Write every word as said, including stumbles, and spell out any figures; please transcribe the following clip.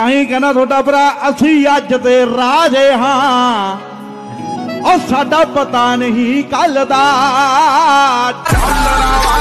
अं कहना थोड़ा भरा असी अज दे राजे हाँ और साडा पता नहीं कल दा।